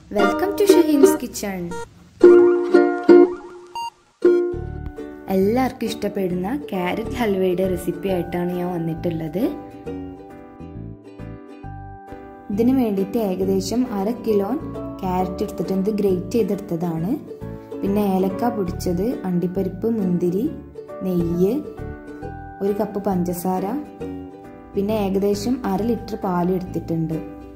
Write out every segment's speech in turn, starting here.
Welcome to Shaheen's kitchen. എല്ലാവർക്കും ഇഷ്ടപ്പെടുന്ന carrot ഹൽവയുടെ recipe ആയിട്ടാണ് ഞാൻ വന്നിട്ടുള്ളത്. ഇതിന് വേണ്ടിയിട്ട് ഏകദേശം 1/2 കിലോ ക്യാരറ്റ് എടുത്തിട്ട് ഗ്രേറ്റ് ചെയ്തെടുത്തതാണ്. പിന്നെ ഏലക്ക പൊടിച്ചത്, അണ്ടിപ്പരിപ്പ്, മുന്തിരി, നെയ്യ്, 1 കപ്പ് പഞ്ചസാര, പിന്നെ ഏകദേശം 1/2 ലിറ്റർ പാൽ എടുത്തിട്ടുണ്ട്.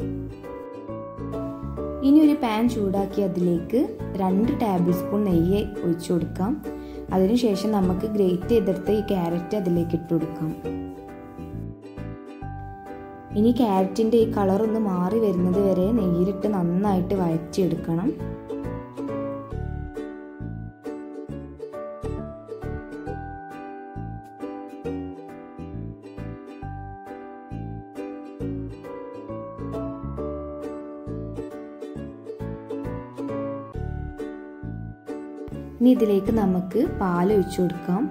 ഇനി ഒരു പാൻ ചൂടാക്കി അതിലേക്ക് 2 ടേബിൾ സ്പൂൺ നെയ്യ് ഒഴിച്ചു കൊടുക്കാം. അതിനുശേഷം നമുക്ക് ഗ്രേറ്റ് ചെയ്തെടുത്ത ഈ ക്യാരറ്റ് അതിലേക്ക് ഇട്ട് കൊടുക്കാം. ഇനി ക്യാരറ്റിൻ്റെ ഈ കളർ ഒന്ന് മാറി വരുന്നത് വരെ നെയ്യിലിട്ട് നന്നായിട്ട് വഴറ്റിയെടുക്കണം. ഇനി ഇതിലേക്ക് നമുക്ക് പാൽ ഒഴിച്ചു കൊടുക്കാം.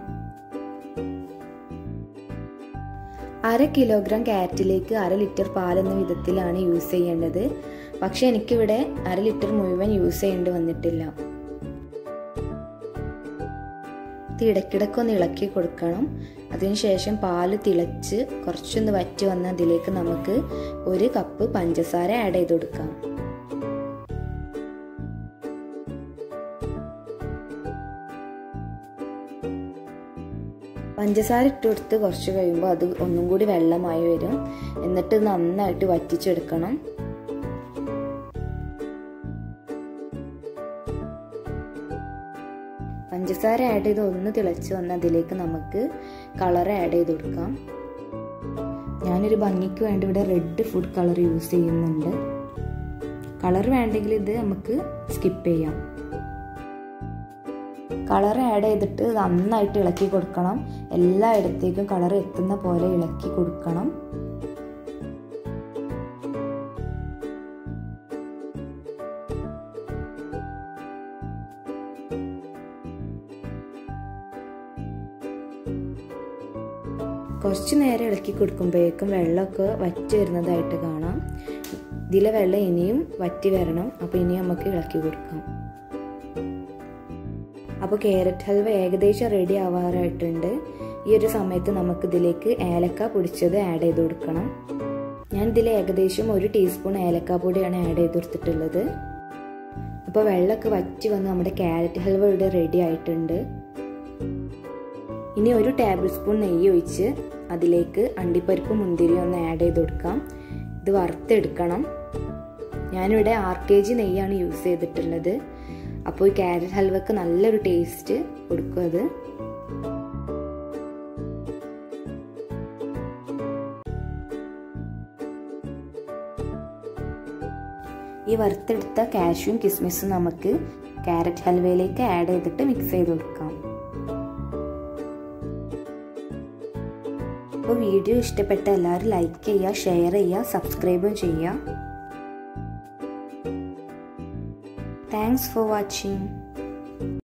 1/2 കിലോഗ്രാം ക്യാരറ്റിലേക്ക് 1/2 ലിറ്റർ പാൽ എന്ന വിധത്തിലാണ് യൂസ് ചെയ്യേണ്ടത്. പക്ഷെ എനിക്കിവിടെ 1/2 ലിറ്റർ മുഴുവൻ യൂസ് ചെയ്യേണ്ടി വന്നിട്ടില്ല. ഇത് ഇടയ്ക്കിടയ്ക്കൊന്ന് ഇളക്കി കൊടുക്കണം. അതിനുശേഷം പാല് തിളച്ച് കുറച്ചൊന്ന് വറ്റി വന്ന അതിലേക്ക് നമുക്ക് 1 കപ്പ് പഞ്ചസാര ആഡ് ചെയ്ത് കൊടുക്കാം. പഞ്ചസാര ഇട്ട് കൊടുത്ത് കുറച്ച് കഴിയുമ്പോൾ അത് ഒന്നും കൂടി വെള്ളമായി വരും. എന്നിട്ട് നന്നായിട്ട് വറ്റിച്ചെടുക്കണം. പഞ്ചസാര ആഡ് ചെയ്ത് ഒന്ന് തിളച്ച് വന്ന് അതിലേക്ക് നമുക്ക് കളർ ആഡ് ചെയ്ത് കൊടുക്കാം. ഞാനൊരു ഭംഗിക്ക് വേണ്ടി ഇവിടെ റെഡ് ഫുഡ് കളർ യൂസ് ചെയ്യുന്നുണ്ട്. കളർ വേണ്ടെങ്കിൽ ഇത് നമുക്ക് സ്കിപ്പ് ചെയ്യാം. കളർ ആഡ് ചെയ്തിട്ട് നന്നായിട്ട് ഇളക്കി കൊടുക്കണം. എല്ലായിടത്തേക്കും കളർ എത്തുന്ന പോലെ ഇളക്കി കൊടുക്കണം. കുറച്ച് നേരം ഇളക്കി കൊടുക്കുമ്പോഴേക്കും വെള്ളമൊക്കെ വറ്റി വരുന്നതായിട്ട് കാണാം. ഇതിലെ വെള്ളം ഇനിയും വറ്റി വരണം. അപ്പോൾ ഇനി നമുക്ക് ഇളക്കി കൊടുക്കാം. അപ്പോൾ ക്യാരറ്റ് ഹൽവ ഏകദേശം റെഡി ആവാറായിട്ടുണ്ട്. ഈ ഒരു സമയത്ത് നമുക്ക് ഇതിലേക്ക് ഏലക്ക പൊടിച്ചത് ആഡ് ചെയ്ത് കൊടുക്കണം. ഞാൻ ഇതിൽ ഏകദേശം 1 ടീസ്പൂൺ ഏലക്ക പൊടിയാണ് ആഡ് ചെയ്ത് കൊടുത്തിട്ടുള്ളത്. അപ്പോൾ വെള്ളമൊക്കെ വറ്റി വന്ന് നമ്മുടെ ക്യാരറ്റ് ഹൽവ ഇവിടെ റെഡി ആയിട്ടുണ്ട്. ഇനി 1 ടേബിൾ സ്പൂൺ നെയ്യ് ഒഴിച്ച് അതിലേക്ക് അണ്ടിപ്പരിപ്പ്, മുന്തിരി ഒന്ന് ആഡ് ചെയ്ത് കൊടുക്കാം. ഇത് വറുത്തെടുക്കണം. ഞാനിവിടെ 6 kg നെയ്യാണ് യൂസ് ചെയ്തിട്ടുള്ളത്. അപ്പോൾ ഈ ക്യാരറ്റ് ഹൽവക്ക് നല്ലൊരു ടേസ്റ്റ് കൊടുക്കും അത്. ഈ വറുത്തെടുത്ത കാഷ്യൂം കിസ്മിസും നമുക്ക് ക്യാരറ്റ് ഹൽവയിലേക്ക് ആഡ് ചെയ്തിട്ട് മിക്സ് ചെയ്ത് കൊടുക്കാം. അപ്പോൾ വീഡിയോ ഇഷ്ടപ്പെട്ട എല്ലാവരും ലൈക്ക് ചെയ്യുക, ഷെയർ ചെയ്യുക, സബ്സ്ക്രൈബും ചെയ്യുക. Thanks for watching.